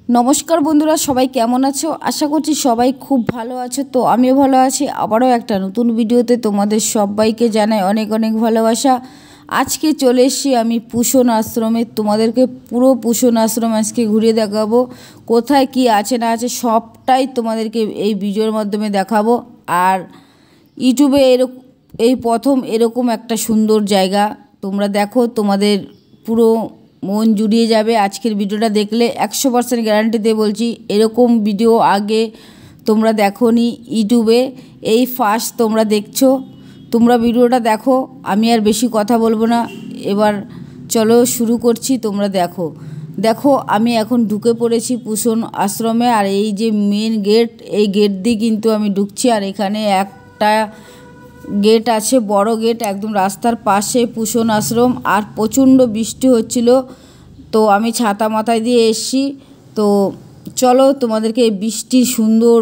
নমস্কার বন্ধুরা, সবাই কেমন আছো? আশা করছি সবাই খুব ভালো আছো। তো আমিও ভালো আছি। আবারও একটা নতুন ভিডিওতে তোমাদের সবাইকে জানাই অনেক অনেক ভালোবাসা। আজকে চলে এসেছি আমি পুষণ আশ্রমে। তোমাদেরকে পুরো পুষণ আশ্রম আজকে ঘুরিয়ে দেখাবো। কোথায় কি আছে না আছে সবটাই তোমাদেরকে এই ভিডিওর মাধ্যমে দেখাবো। আর ইউটিউবে এই প্রথম এরকম একটা সুন্দর জায়গা তোমরা দেখো, তোমাদের পুরো মন জুড়িয়ে যাবে। আজকের ভিডিওটা দেখলে 100% গ্যারান্টি দিয়ে বলছি, এরকম ভিডিও আগে তোমরা দেখোনি ইউটিউবে, এই ফার্স্ট তোমরা দেখছো। তোমরা ভিডিওটা দেখো, আমি আর বেশি কথা বলবো না। এবার চলো শুরু করছি, তোমরা দেখো। দেখো আমি এখন ঢুকে পড়েছি পুষণ আশ্রমে। আর এই যে মেন গেট, এই গেট দিয়ে কিন্তু আমি ঢুকছি। আর এখানে একটা গেট আছে, বড় গেট, একদম রাস্তার পাশে পুষণ আশ্রম। আর প্রচণ্ড বৃষ্টি হচ্ছিল, তো আমি ছাতা মাথায় দিয়ে এসেছি। তো চলো তোমাদেরকে এই বৃষ্টির সুন্দর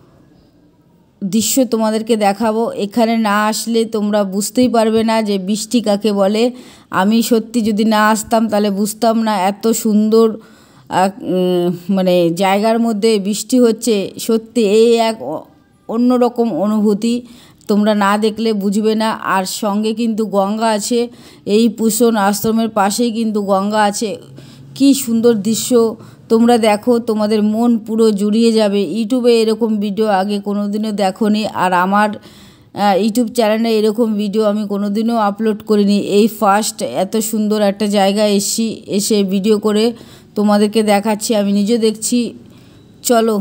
দৃশ্য তোমাদেরকে দেখাবো। এখানে না আসলে তোমরা বুঝতেই পারবে না যে বৃষ্টি কাকে বলে। আমি সত্যি যদি না আসতাম তাহলে বুঝতাম না এত সুন্দর মানে জায়গার মধ্যে বৃষ্টি হচ্ছে। সত্যি এই এক অন্যরকম অনুভূতি, তোমরা না দেখলে বুঝবে না। আর সঙ্গে কিন্তু গঙ্গা আছে, এই পুষণ আশ্রমের পাশেই কিন্তু গঙ্গা আছে। কি সুন্দর দৃশ্য তোমরা দেখো, তোমাদের মন পুরো জুড়িয়ে যাবে। ইউটিউবে এরকম ভিডিও আগে কোনো দিনও দেখোনি। আর আমার ইউটিউব চ্যানেলে এরকম ভিডিও আমি কোনো দিনও আপলোড করিনি। এই ফার্স্ট এত সুন্দর একটা জায়গায় এসে ভিডিও করে তোমাদেরকে দেখাচ্ছি, আমি নিজে দেখছি। চলো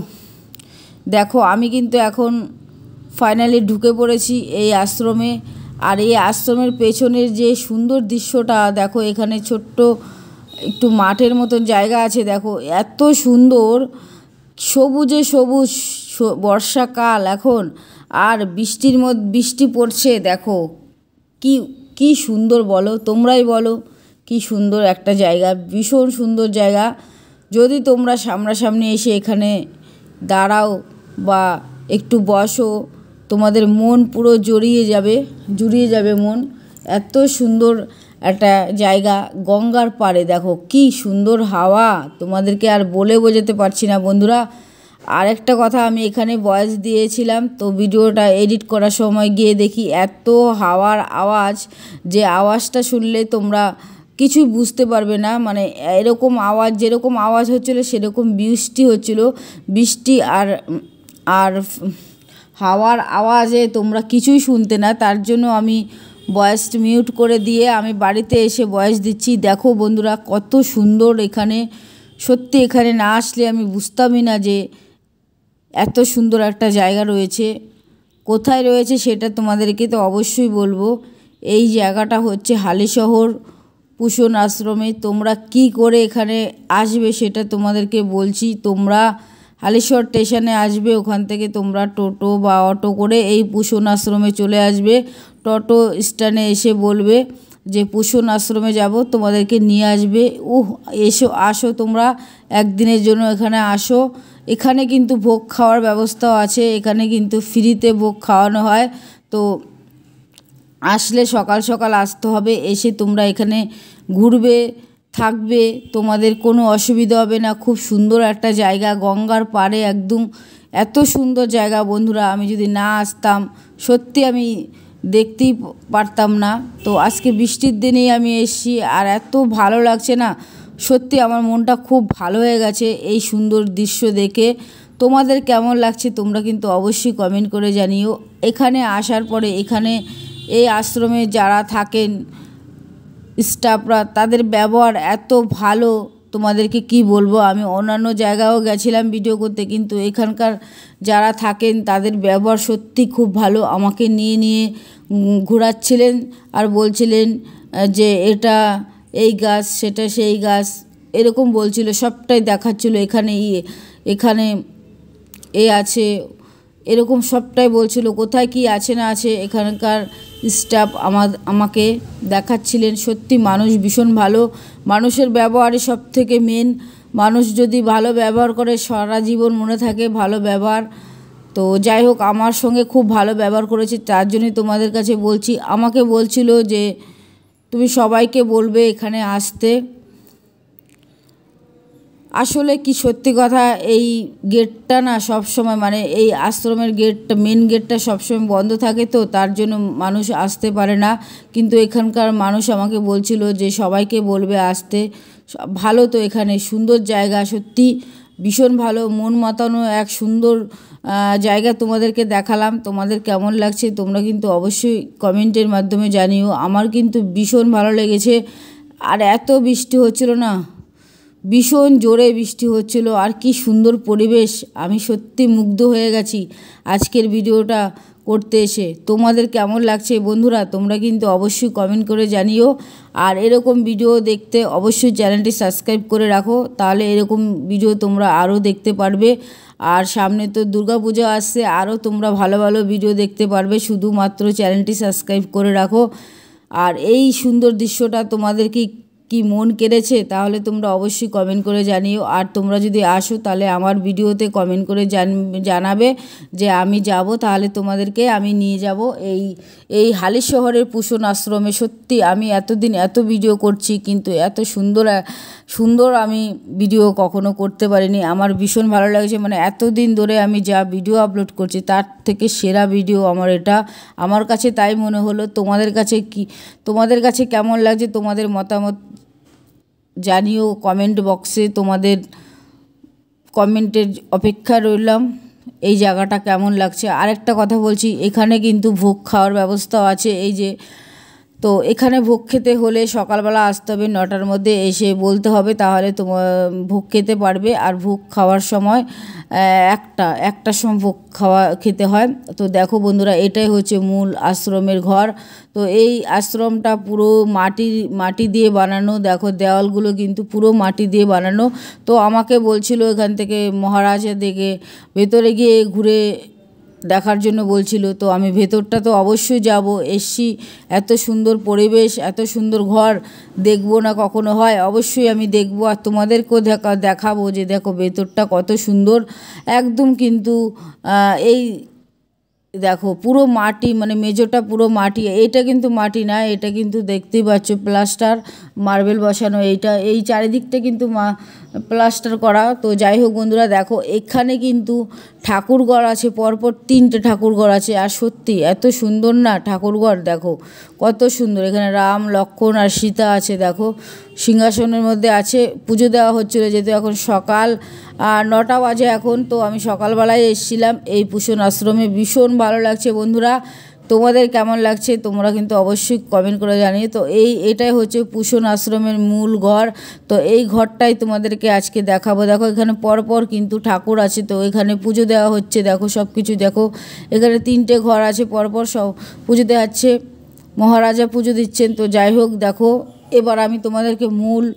দেখো, আমি কিন্তু এখন ফাইনালি ঢুকে পড়েছি এই আশ্রমে। আর এই আশ্রমের পেছনের যে সুন্দর দৃশ্যটা দেখো, এখানে ছোট্ট একটু মাঠের মতন জায়গা আছে। দেখো এত সুন্দর, সবুজে সবুজ, বর্ষাকাল এখন। আর বৃষ্টি পড়ছে। দেখো কি কি সুন্দর, বলো তোমরাই বলো, কি সুন্দর একটা জায়গা, ভীষণ সুন্দর জায়গা। যদি তোমরা সামনাসামনি এসে এখানে দাঁড়াও বা একটু বসো, তোমাদের মন পুরো জুড়িয়ে যাবে মন। এত সুন্দর একটা জায়গা, গঙ্গার পাড়ে। দেখো কি সুন্দর হাওয়া, তোমাদেরকে আর বলে বোঝাতে পারছি না বন্ধুরা। আর একটা কথা, আমি এখানে ভয়েস দিয়েছিলাম, তো ভিডিওটা এডিট করার সময় গিয়ে দেখি এত হাওয়ার আওয়াজ, যে আওয়াজটা শুনলে তোমরা কিছুই বুঝতে পারবে না। মানে এরকম আওয়াজ, যেরকম আওয়াজ হচ্ছিলো সেরকম বৃষ্টি হচ্ছিলো। বৃষ্টি আর আর হাওয়ার আওয়াজে তোমরা কিছুই শুনতে না। তার জন্য আমি ভয়েস মিউট করে দিয়ে আমি বাড়িতে এসে ভয়েস দিচ্ছি। দেখো বন্ধুরা কত সুন্দর এখানে। সত্যি এখানে না আসলে আমি বুঝতামই না যে এত সুন্দর একটা জায়গা রয়েছে। কোথায় রয়েছে সেটা তোমাদেরকে তো অবশ্যই বলবো। এই জায়গাটা হচ্ছে হালিশহর পুষণ আশ্রমে। তোমরা কি করে এখানে আসবে সেটা তোমাদেরকে বলছি। তোমরা হালিশহর স্টেশনে আসবে, ওখান থেকে তোমরা টোটো বা অটো করে এই পুষণ আশ্রমে চলে আসবে। টোটো স্ট্যান্ডে এসে বলবে যে পুষণ আশ্রমে যাব, তোমাদেরকে নিয়ে আসবে। আসো তোমরা একদিনের জন্য এখানে আসো। এখানে কিন্তু ভোগ খাওয়ার ব্যবস্থাও আছে, এখানে কিন্তু ফ্রিতে ভোগ খাওয়ানো হয়। তো আসলে সকাল সকাল আসতে হবে, এসে তোমরা এখানে ঘুরবে, থাকবে, তোমাদের কোনো অসুবিধা হবে না। খুব সুন্দর একটা জায়গা, গঙ্গার পাড়ে একদম। এত সুন্দর জায়গা বন্ধুরা, আমি যদি না আসতাম সত্যি আমি দেখতেই পারতাম না। তো আজকে বৃষ্টির দিনেই আমি এসেছি, আর এত ভালো লাগছে না, সত্যি আমার মনটা খুব ভালো হয়ে গেছে এই সুন্দর দৃশ্য দেখে। তোমাদের কেমন লাগছে তোমরা কিন্তু অবশ্যই কমেন্ট করে জানিও। এখানে আসার পরে এখানে এই আশ্রমে যারা থাকেন স্টাফরা, তাদের ব্যবহার এত ভালো, তোমাদেরকে কি বলবো। আমি অন্যান্য জায়গায়ও গেছিলাম ভিডিও করতে, কিন্তু এখানকার যারা থাকেন তাদের ব্যবহার সত্যি খুব ভালো। আমাকে নিয়ে ঘোরাচ্ছিলেন আর বলছিলেন যে এটা এই গাছ, সেটা সেই গাছ, এরকম বলছিল, সবটাই দেখাচ্ছিল। এখানে এ আছে, এরকম সবটাই বলছিল, কোথায় কি আছে না আছে। এখানকার স্টাফ আমাকে দেখাচ্ছিলেন। সত্যি মানুষ ভীষণ ভালো, মানুষের ব্যবহারই সব থেকে মেন। মানুষ যদি ভালো ব্যবহার করে সারা জীবন মনে থাকে ভালো ব্যবহার। তো যাই হোক, আমার সঙ্গে খুব ভালো ব্যবহার করেছে, তার জন্যই তোমাদের কাছে বলছি। আমাকে বলছিল যে তুমি সবাইকে বলবে এখানে আসতে। আসলে কি সত্যি কথা, এই গেটটা না সব সময় মানে এই আশ্রমের গেটটা, মেন গেটটা সবসময় বন্ধ থাকে, তো তার জন্য মানুষ আসতে পারে না। কিন্তু এখানকার মানুষ আমাকে বলছিল যে সবাইকে বলবে আসতে। ভালো তো, এখানে সুন্দর জায়গা, সত্যি ভীষণ ভালো, মন মাতানো এক সুন্দর জায়গা তোমাদেরকে দেখালাম। তোমাদের কেমন লাগছে তোমরা কিন্তু অবশ্যই কমেন্টের মাধ্যমে জানিও। আমার কিন্তু ভীষণ ভালো লেগেছে। আর এত বৃষ্টি হচ্ছিল না, ভীষণ জোরে বৃষ্টি হচ্ছিল, আর কি সুন্দর পরিবেশ। আমি সত্যি মুগ্ধ হয়ে গেছি আজকের ভিডিওটা করতে এসে। তোমাদের কেমন লাগছে বন্ধুরা তোমরা কিন্তু অবশ্যই কমেন্ট করে জানিও। আর এরকম ভিডিও দেখতে অবশ্যই চ্যানেলটি সাবস্ক্রাইব করে রাখো, তাহলে এরকম ভিডিও তোমরা আরও দেখতে পারবে। আর সামনে তো দুর্গাপূজা আসছে, আরও তোমরা ভালো ভালো ভিডিও দেখতে পারবে, শুধুমাত্র চ্যানেলটি সাবস্ক্রাইব করে রাখো। আর এই সুন্দর দৃশ্যটা তোমাদের কি মন কেড়েছে তাহলে তোমরা অবশ্যই কমেন্ট করে জানিও। আর তোমরা যদি আসো তাহলে আমার ভিডিওতে কমেন্ট করে জানাবে যে আমি যাব, তাহলে তোমাদেরকে আমি নিয়ে যাব এই হালিশহরের পুষণ আশ্রমে। সত্যি আমি এতদিন এত ভিডিও করছি, কিন্তু এত সুন্দর আমি ভিডিও কখনো করতে পারিনি। আমার ভীষণ ভালো লাগছে, মানে এতদিন ধরে আমি যা ভিডিও আপলোড করছি তার থেকে সেরা ভিডিও আমার এটা, আমার কাছে তাই মনে হলো। তোমাদের কাছে কেমন লাগছে তোমাদের মতামত জানিও কমেন্ট বক্সে। তোমাদের কমেন্টের অপেক্ষা রইলাম। এই জায়গাটা কেমন লাগছে। আরেকটা কথা বলছি, এখানে কিন্তু ভোগ খাওয়ার ব্যবস্থাও আছে। এই যে, তো এখানে ভোগ খেতে হলে সকালবেলা আসতে হবে, 9টার মধ্যে এসে বলতে হবে, তাহলে তোমার ভোগ খেতে পারবে। আর ভোগ খাওয়ার সময় একটার সময় ভোগ খেতে হয়। তো দেখো বন্ধুরা, এটাই হচ্ছে মূল আশ্রমের ঘর। তো এই আশ্রমটা পুরো মাটি দিয়ে বানানো। দেখো দেওয়ালগুলো কিন্তু পুরো মাটি দিয়ে বানানো। তো আমাকে বলছিল এখান থেকে মহারাজা দেখে ভেতরে গিয়ে ঘুরে দেখার জন্য বলছিল। তো আমি ভেতরটা তো অবশ্যই যাব, এসছি, এত সুন্দর পরিবেশ, এত সুন্দর ঘর দেখবো না কখনো হয়, অবশ্যই আমি দেখবো। আর তোমাদেরকেও দেখাবো যে দেখো ভেতরটা কত সুন্দর একদম। কিন্তু এই দেখো পুরো মাটি, মানে মেঝোটা পুরো মাটি। এটা কিন্তু মাটি না, এটা কিন্তু দেখতেই পাচ্ছ প্লাস্টার, মার্বেল বসানো। এই চারিদিকটা কিন্তু প্লাস্টার করা। তো যাই হোক বন্ধুরা, দেখো এখানে কিন্তু ঠাকুরঘর আছে, পরপর 3টে ঠাকুরঘর আছে। আর সত্যি এত সুন্দর না ঠাকুরঘর, দেখো কত সুন্দর। এখানে রাম, লক্ষ্মণ আর সীতা আছে। দেখো সিংহাসনের মধ্যে আছে, পুজো দেওয়া হচ্ছিলো। যেহেতু এখন সকাল 9টা বাজে এখন, তো আমি সকালবেলায় এসেছিলাম এই পুষণ আশ্রমে। ভীষণ ভালো লাগছে বন্ধুরা। তোমাদের কেমন লাগছে তোমরা কিন্তু অবশ্যই কমেন্ট করে জানিয়ে। তো এটাই হচ্ছে পুষণ আশ্রমের মূল ঘর। তো এই ঘরটাই তোমাদেরকে আজকে দেখাবো। দেখো এখানে পরপর কিন্তু ঠাকুর আছে, তো এখানে পুজো দেওয়া হচ্ছে। দেখো সব কিছু দেখো, এখানে 3টে ঘর আছে, পরপর সব পুজো দেওয়াচ্ছে, মহারাজা পুজো দিচ্ছেন। তো যাই হোক দেখো, এবার আমি তোমাদেরকে মূল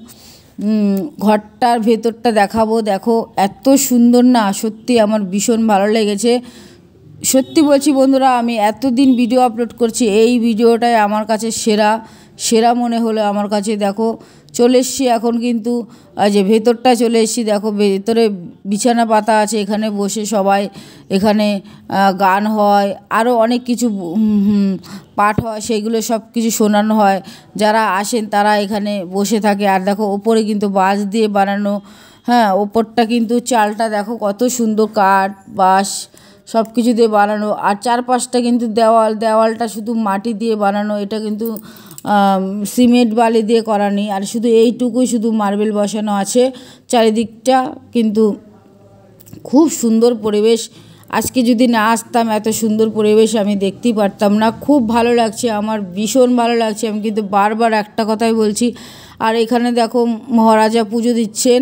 ঘরটার ভেতরটা দেখাবো। দেখো এত সুন্দর না, সত্যি আমার ভীষণ ভালো লেগেছে। সত্যি বলছি বন্ধুরা, আমি এতদিন ভিডিও আপলোড করছি, এই ভিডিওটাই আমার কাছে সেরা মনে হলো আমার কাছে। দেখো চলে এসছি এখন, কিন্তু যে ভেতরটা চলে এসছি। দেখো ভেতরে বিছানা পাতা আছে, এখানে বসে সবাই, এখানে গান হয়, আরও অনেক কিছু পাঠ হয়, সেইগুলো সব কিছু শোনানো হয়। যারা আসেন তারা এখানে বসে থাকে। আর দেখো ওপরে কিন্তু বাঁশ দিয়ে বানানো, হ্যাঁ ওপরটা কিন্তু চালটা দেখো কত সুন্দর, কাঠ বাঁশ সব কিছু দিয়ে বানানো। আর চারপাশটা কিন্তু দেওয়ালটা শুধু মাটি দিয়ে বানানো, এটা কিন্তু সিমেন্ট বালি দিয়ে করা নেই। আর শুধু এইটুকুই শুধু মার্বেল বসানো আছে। চারিদিকটা কিন্তু খুব সুন্দর পরিবেশ। আজকে যদি না আসতাম এত সুন্দর পরিবেশ আমি দেখতেই পারতাম না। খুব ভালো লাগছে, আমার ভীষণ ভালো লাগছে। আমি কিন্তু বারবার একটা কথাই বলছি। আর এখানে দেখো মহারাজা পুজো দিচ্ছেন,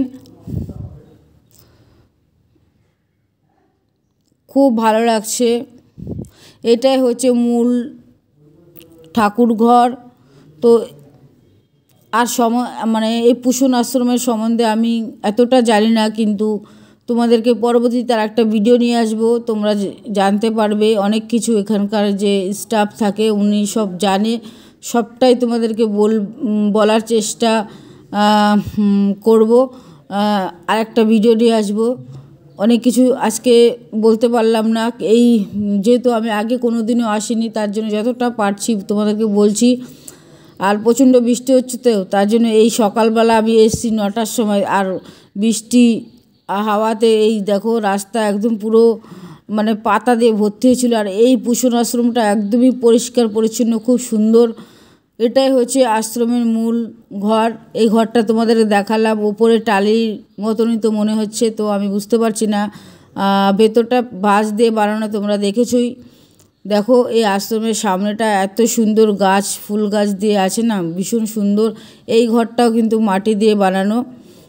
খুব ভালো লাগছে। এটাই হচ্ছে মূল ঠাকুর ঘর। তো আর মানে এই পুষণ আশ্রমের সম্বন্ধে আমি এতটা জানি না, কিন্তু তোমাদেরকে পরবর্তীতে আর একটা ভিডিও নিয়ে আসবো, তোমরা জানতে পারবে অনেক কিছু। এখানকার যে স্টাফ থাকে উনি সব জানে, সবটাই তোমাদেরকে বলার চেষ্টা করব। আর একটা ভিডিও নিয়ে আসবো। অনেক কিছু আজকে বলতে পারলাম না, যেহেতু আমি আগে কোনো দিনও আসিনি, তার জন্য যতটা পারছি তোমাদেরকে বলছি। আর প্রচণ্ড বৃষ্টি হচ্ছে, তো তার জন্য এই সকালবেলা আমি এসেছি 9টার সময়। আর বৃষ্টি হাওয়াতে এই দেখো রাস্তা একদম পুরো মানে পাতা দিয়ে ভর্তি হয়েছিল। আর এই পুষণ আশ্রমটা একদমই পরিষ্কার পরিচ্ছন্ন, খুব সুন্দর। এটাই হচ্ছে আশ্রমের মূল ঘর। এই ঘরটা তোমাদের দেখালাম, ওপরে টালির মতনই তো মনে হচ্ছে, তো আমি বুঝতে পারছি না। ভেতরটা বাঁশ দিয়ে বানানো, তোমরা দেখেছই। দেখো এই আশ্রমের সামনেটা এত সুন্দর গাছ, ফুল গাছ দিয়ে আছে না, ভীষণ সুন্দর। এই ঘরটাও কিন্তু মাটি দিয়ে বানানো।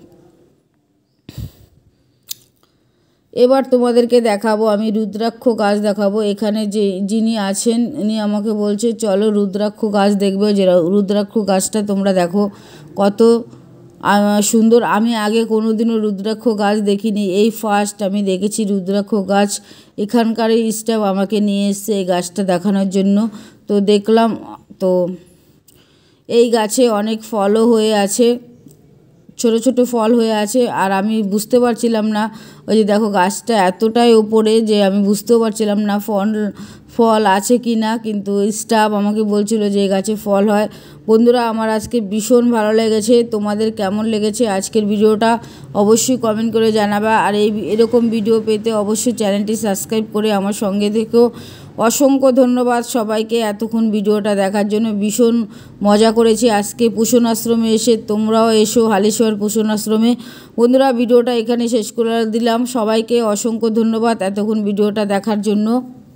এবার তোমাদেরকে দেখাবো আমি রুদ্রাক্ষ গাছ দেখাবো। এখানে যিনি আছেন উনি আমাকে বলছে চলো রুদ্রাক্ষ গাছ দেখবে। যে রুদ্রাক্ষ গাছটা তোমরা দেখো কত সুন্দর। আমি আগে কোনোদিনও রুদ্রাক্ষ গাছ দেখিনি, এই ফার্স্ট আমি দেখেছি রুদ্রাক্ষ গাছ। এখানকার স্টাফ আমাকে নিয়ে এসছে এই গাছটা দেখানোর জন্য, তো দেখলাম। তো এই গাছে অনেক ফলও হয়ে আছে, ছোট ছোট ফল হয়ে আছে। আর আমি বুঝতে পারছিলাম না, ওই যে দেখো গাছটা এতটাই ওপরে যে আমি বুঝতেও পারছিলাম না ফল আছে কি না, কিন্তু স্টাফ আমাকে বলছিল যে এই গাছে ফল হয়। বন্ধুরা, আমার আজকে ভীষণ ভালো লেগেছে। তোমাদের কেমন লেগেছে আজকের ভিডিওটা অবশ্যই কমেন্ট করে জানাবা। আর এরকম ভিডিও পেতে অবশ্যই চ্যানেলটি সাবস্ক্রাইব করে আমার সঙ্গে থেকেও। অসংখ্য ধন্যবাদ সবাইকে এতক্ষণ ভিডিওটা দেখার জন্য। ভীষণ মজা করেছি আজকে পুষণ আশ্রমে এসে। তোমরাও এসো হালিশহর পুষণ আশ্রমে। বন্ধুরা, ভিডিওটা এখানে শেষ করে দিলাম। সবাইকে অসংখ্য ধন্যবাদ এতক্ষণ ভিডিওটা দেখার জন্য।